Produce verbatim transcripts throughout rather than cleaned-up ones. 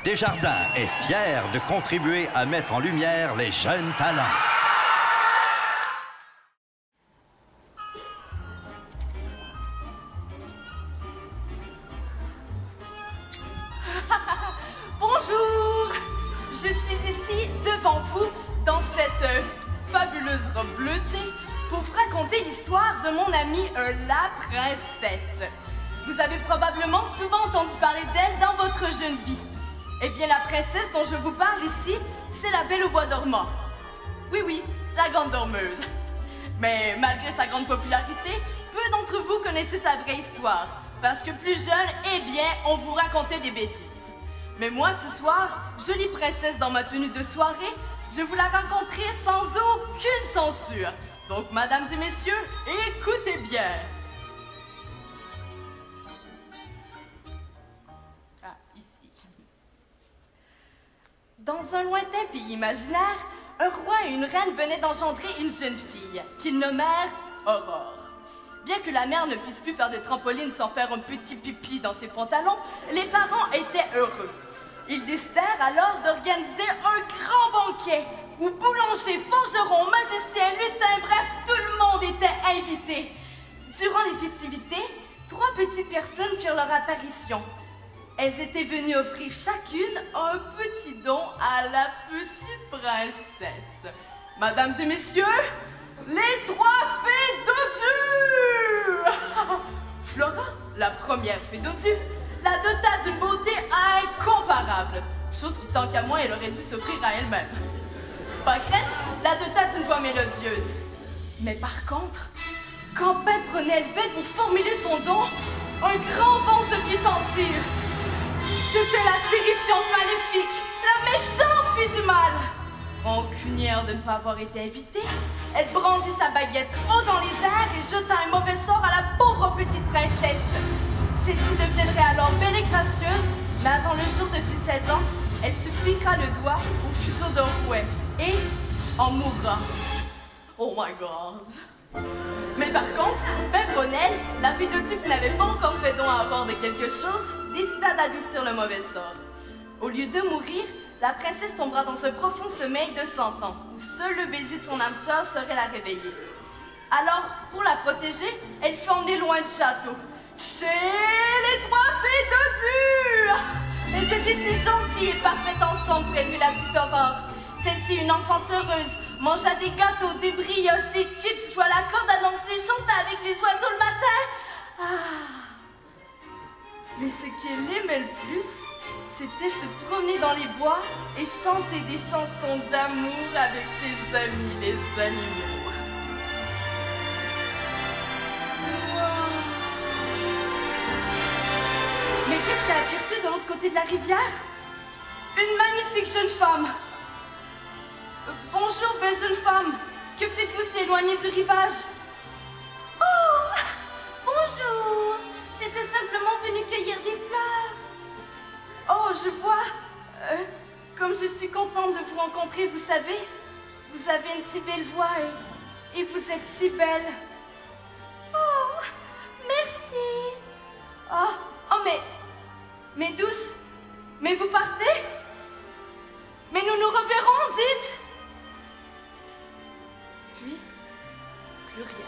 Desjardins est fier de contribuer à mettre en lumière les jeunes talents. Bonjour! Je suis ici devant vous dans cette euh, fabuleuse robe bleutée pour vous raconter l'histoire de mon amie euh, la princesse. Vous avez probablement souvent entendu parler d'elle dans votre jeune vie. Eh bien, la princesse dont je vous parle ici, c'est la Belle au bois dormant. Oui, oui, la grande dormeuse. Mais malgré sa grande popularité, peu d'entre vous connaissaient sa vraie histoire. Parce que plus jeune, eh bien, on vous racontait des bêtises. Mais moi, ce soir, jolie princesse dans ma tenue de soirée, je vous la raconterai sans aucune censure. Donc, mesdames et messieurs, écoutez bien. Ah, ici. Dans un lointain pays imaginaire, un roi et une reine venaient d'engendrer une jeune fille, qu'ils nommèrent Aurore. Bien que la mère ne puisse plus faire de trampoline sans faire un petit pipi dans ses pantalons, les parents étaient heureux. Ils décidèrent alors d'organiser un grand banquet où boulangers, forgerons, magiciens, lutins, bref, tout le monde était invité. Durant les festivités, trois petites personnes firent leur apparition. Elles étaient venues offrir chacune un petit don à la petite princesse. Mesdames et messieurs, les trois fées dodues! Flora, la première fée dodue, la dota d'une beauté incomparable, chose qui, tant qu'à moi, elle aurait dû s'offrir à elle-même. Pâquerette, la dota d'une voix mélodieuse. Mais par contre, quand Ben prenait le vin pour formuler son don, un grand vent se fit sentir. C'était la terrifiante maléfique, la méchante fille du mal. Rancunière de ne pas avoir été invitée, elle brandit sa baguette haut dans les airs et jeta un mauvais sort à la pauvre petite princesse. Celle-ci deviendrait alors belle et gracieuse, mais avant le jour de ses seize ans, elle se piquera le doigt au fuseau d'un rouet et en mourra. Oh my god! Mais par contre, Ben Brunel, la fille de Dieu qui n'avait pas encore fait don à avoir de quelque chose, décida d'adoucir le mauvais sort. Au lieu de mourir, la princesse tombera dans un profond sommeil de cent ans, où seul le baiser de son âme sœur saurait la réveiller. Alors, pour la protéger, elle fut emmenée loin du château, chez les trois fées dodus! Elles étaient si gentilles et parfaites ensemble pour élever la petite Aurore. Celle-ci, une enfance heureuse, mangea des gâteaux, des brioches, des chips, joua la corde à danser, chanta avec les oiseaux le matin. Ah! Mais ce qu'elle aimait le plus, c'était se promener dans les bois et chanter des chansons d'amour avec ses amis, les animaux. Wow. Mais qu'est-ce qu'elle aperçut de l'autre côté de la rivière? Une magnifique jeune femme. Euh, bonjour, belle jeune femme. Que faites-vous si éloignée du rivage? Oh, bonjour. J'étais simplement venue cueillir des fleurs. Oh, je vois. Euh, comme je suis contente de vous rencontrer, vous savez, vous avez une si belle voix et, et vous êtes si belle. Oh, merci. Oh, oh, mais, mais douce, mais vous partez? Mais nous nous reverrons, dites. Puis, plus rien.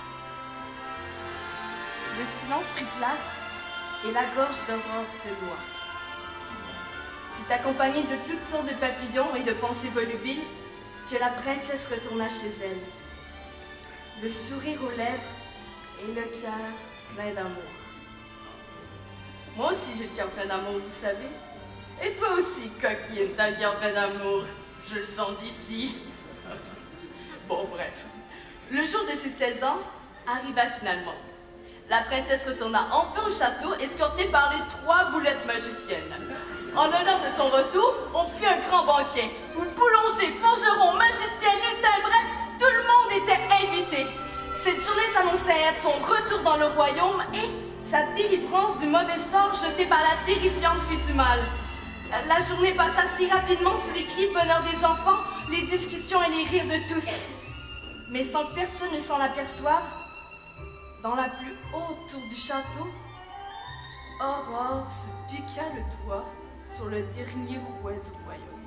Le silence prit place et la gorge d'Aurore se noua. C'est accompagné de toutes sortes de papillons et de pensées volubiles que la princesse retourna chez elle. Le sourire aux lèvres et le cœur plein d'amour. Moi aussi j'ai le cœur plein d'amour, vous savez. Et toi aussi, coquine, t'as le cœur plein d'amour. Je le sens d'ici. Bon, bref. Le jour de ses seize ans arriva finalement. La princesse retourna enfin au château, escortée par les trois boulettes magiciennes. En honneur de son retour, on fit un grand banquet, où boulangers, forgerons, magiciens, lutins, bref, tout le monde était invité. Cette journée s'annonçait être son retour dans le royaume et sa délivrance du mauvais sort jeté par la terrifiante fille du mal. La journée passa si rapidement sous les cris de bonheur des enfants, les discussions et les rires de tous. Mais sans que personne ne s'en aperçoive, dans la plus haute tour du château, Aurore se piqua le doigt sur le dernier roi du royaume.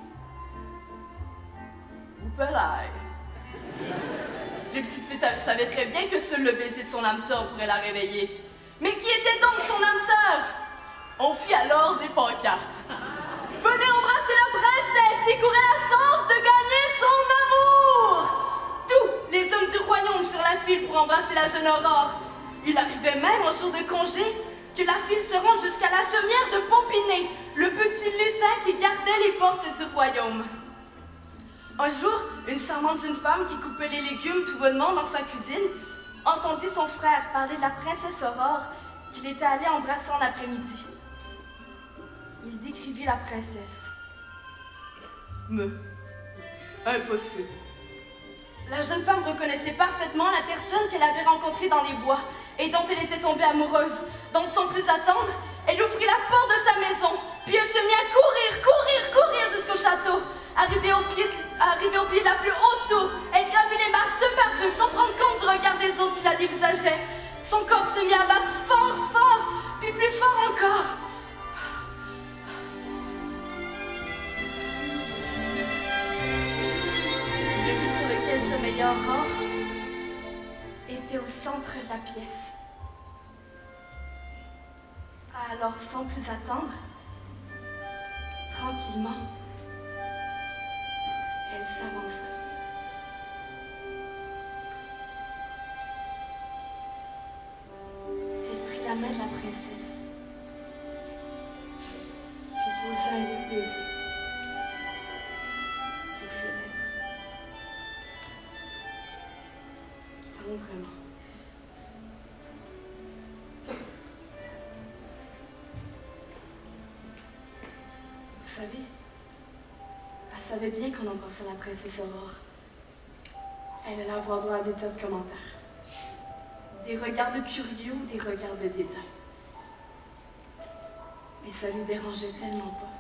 Oupelaï! Les petites filles savaient très bien que seul le baiser de son âme sœur pourrait la réveiller. Mais qui était donc son âme sœur? On fit alors des pancartes. Venez embrasser la princesse et courir la chance de gagner son amour! Tous les hommes du royaume firent la file pour embrasser la jeune Aurore. Il arrivait même au jour de congé que la file se rende jusqu'à la chaumière de Pompinet, le petit lutin qui gardait les portes du royaume. Un jour, une charmante jeune femme qui coupait les légumes tout bonnement dans sa cuisine entendit son frère parler de la princesse Aurore qu'il était allé embrasser en après-midi. Il décrivit la princesse. Mais, impossible. La jeune femme reconnaissait parfaitement la personne qu'elle avait rencontrée dans les bois et dont elle était tombée amoureuse. Donc, sans plus attendre, elle ouvrit la porte de sa maison, puis elle se mit à courir, courir, courir jusqu'au château. Arrivée au, pied de, arrivée au pied de la plus haute tour, elle gravit les marches deux par deux sans prendre compte du regard des autres qui la dévisageaient. Son corps se mit à battre fort, fort, puis plus fort encore. Le lit sur lequel sommeillait Aurore était au centre de la pièce. Alors, sans plus attendre, tranquillement, elle s'avança. Elle prit la main de la princesse, puis posa un doux baiser sur ses lèvres. Tendrement. Vous savez, elle savait bien qu'on embrassait la princesse Aurore. Elle allait avoir droit à des tas de commentaires. Des regards de curieux ou des regards de dédain. Mais ça lui dérangeait tellement pas.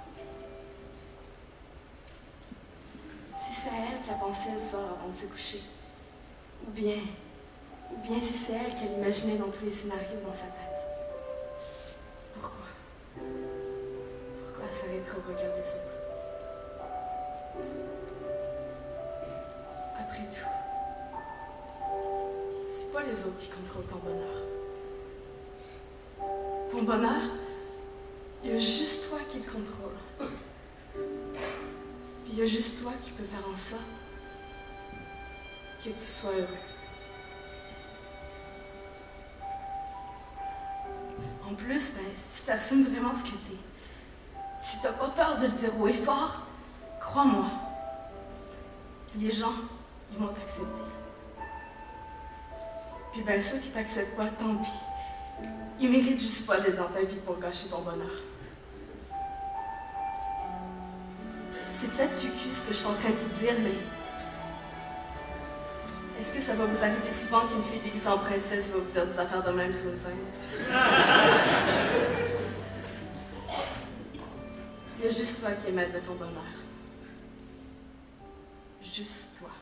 Si c'est à elle qui a pensé le soir avant de se coucher, ou bien, ou bien si c'est elle qu'elle imaginait dans tous les scénarios dans sa tête. Pourquoi? Pourquoi elle savait trop regarder les autres? Après tout, c'est pas les autres qui contrôlent ton bonheur. Ton bonheur, il y a juste toi qui le contrôle. Puis il y a juste toi qui peux faire en sorte que tu sois heureux. En plus, ben, si tu assumes vraiment ce que t'es, si t'as pas peur de le dire haut et fort, crois-moi, les gens, ils vont t'accepter. Puis ben ceux qui t'acceptent pas, tant pis. Ils méritent juste pas d'être dans ta vie pour gâcher ton bonheur. C'est peut-être cucu ce que je suis en train de vous dire, mais est-ce que ça va vous arriver souvent qu'une fille déguisée en princesse va vous dire des affaires de même sur une scène? Il y a juste toi qui es maître de ton bonheur. Juste toi.